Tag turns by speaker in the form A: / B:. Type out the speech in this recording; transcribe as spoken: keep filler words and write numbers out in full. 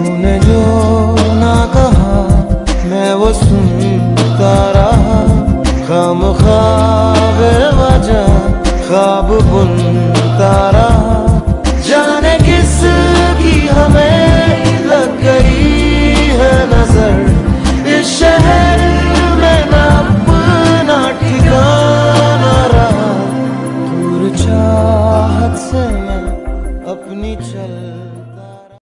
A: तूने जो ना कहा मैं वो सुनता रहा, खामख्वाह बेवजह ख्वाब बुन